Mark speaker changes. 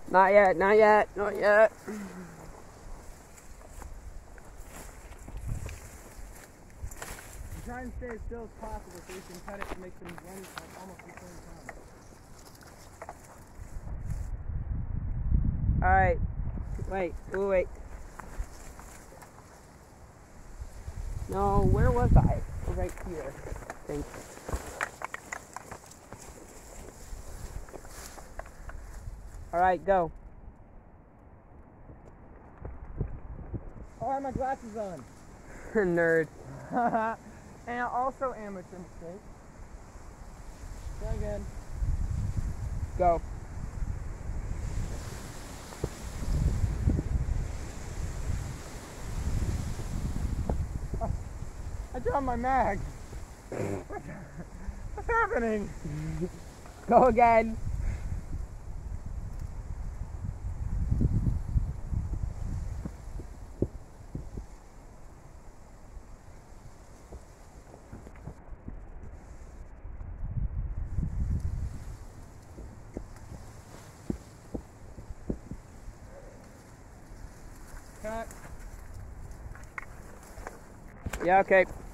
Speaker 1: Not yet, not yet, not yet.
Speaker 2: I'm trying to stay as still as possible so we can cut it and make them run like almost the same time.
Speaker 1: Alright. Wait, wait. No, where was I? Oh, right here. I think. Alright, go.
Speaker 2: Oh, I have my glasses on.
Speaker 1: Nerd.
Speaker 2: And also amateur mistake. Try again.
Speaker 1: Go.
Speaker 2: Oh, I dropped my mag. What's happening?
Speaker 1: Go again.
Speaker 2: Cut.
Speaker 1: Yeah, okay.